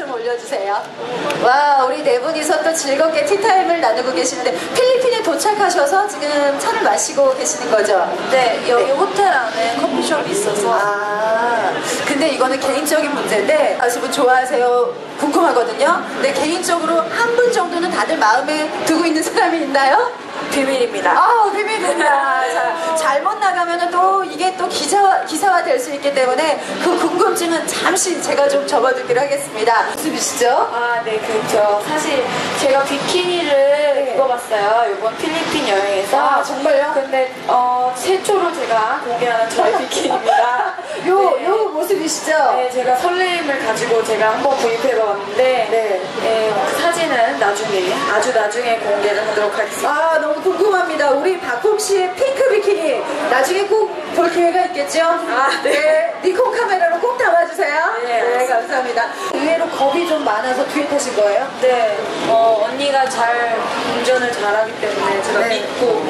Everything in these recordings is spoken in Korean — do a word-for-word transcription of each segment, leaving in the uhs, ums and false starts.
좀 올려주세요. 와, 우리 네 분이서 또 즐겁게 티타임을 나누고 계시는데 필리핀에 도착하셔서 지금 차를 마시고 계시는 거죠? 네, 여기 네. 호텔 안에 커피숍이 있어서. 아, 근데 이거는 개인적인 문제인데 아시분 좋아하세요? 궁금하거든요. 근데 개인적으로 한 분 정도는 다들 마음에 두고 있는 사람이 있나요? 비밀입니다. 아, 비밀입니다. 자, 잘못 나가면은 또 이게 또 기사, 기사화 될 수 있기 때문에 그 궁금증은 잠시 제가 좀 접어두기로 하겠습니다. 무슨이시죠? 아, 네, 그렇죠. 사실 제가 비키니를 입어봤어요. 이번 필리핀 여행에서. 아, 정말요? 근데 어, 최초로 제가 공개하는 저의 비키니입니다. 요, 네. 요 모습이시죠? 네, 제가 설레임을 가지고 제가 한번 구입해봤는데 네. 네, 그 사진은 나중에, 아주 나중에 공개를 하도록 하겠습니다. 아, 너무 궁금합니다. 우리 박홍 씨의 핑크 비키니 나중에 꼭 볼 기회가 있겠죠? 아, 네. 니콘 카메라로 꼭 담아주세요. 네, 네, 감사합니다. 의외로 겁이 좀 많아서 뒤에 타신 거예요? 네, 어, 언니가 잘 운전을 잘하기 때문에 제가 네. 믿고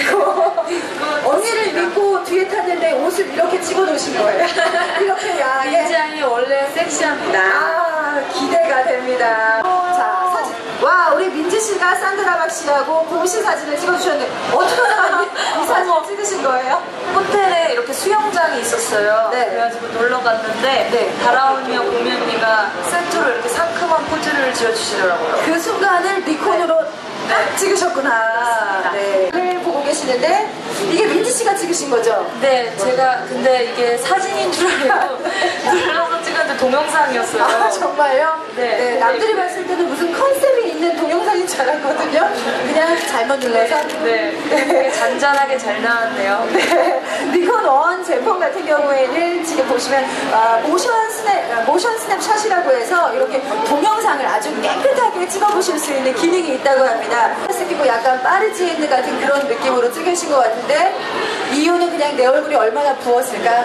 믿고 언니를 믿고 뒤에 탔는데 옷을 이렇게 집어넣으신 거예요. 이렇게 야하게. 굉장히 원래 섹시합니다. 아, 기대가 됩니다. 자, 사진. 와, 우리 민지 씨가 산드라 박 씨하고 공시 사진을 찍어주셨는데 어떻게 이 사진 찍으신 거예요? 호텔에 이렇게 수영장이 있었어요. 네. 그래가지고 놀러 갔는데 네. 다라오미와 공연이가 세트로 이렇게 상큼한 포즈를 지어주시더라고요. 그 순간을 니콘으로 딱 찍으셨구나. 네. 를 보고 계시는데 이게 민지 씨가 찍으신 거죠? 네, 제가 근데 이게 사진인 줄 알고 눌러서 찍었는데 동영상이었어요. 아, 정말요? 네. 남들이 봤을 때는 무슨 컨셉이 있는 동영상인 줄 알았거든요. 그냥 잘못 눌러서. 네, 되게 잔잔하게 잘 나왔네요. 네. 니콘 원 제품 같은 경우에는 지금 보시면 아, 모션 스냅, 모션 스냅샷이라고 해서 이렇게 동영상을 아주 깨끗하게 찍어보실 수 있는 기능이 있다고 합니다. 쓰기고 약간 파리지엔느 같은 그런 느낌으로 찍으신 것 같은데 이유는 그냥 내 얼굴이 얼마나 부었을까?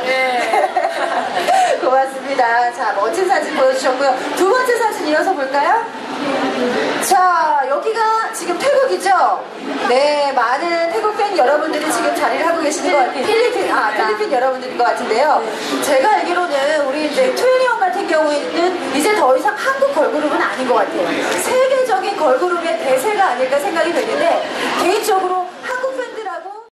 네. 고맙습니다. 자, 멋진 사진 보여주셨고요. 두 번째 사진 이어서 볼까요? 자, 여기가 지금 태국이죠? 네, 많은 태국 팬 여러분들이 지금 자리를 하고 계시는 것 같아요. 필리핀, 아, 필리핀 여러분들인 것 같은데요. 제가 알기로는 우리 이제 트웬티원 같은 경우에는 이제 더 이상 한국 걸그룹은 아닌 것 같아요. 세계적인 걸그룹의 대세가 아닐까 생각이 되는데 개인적으로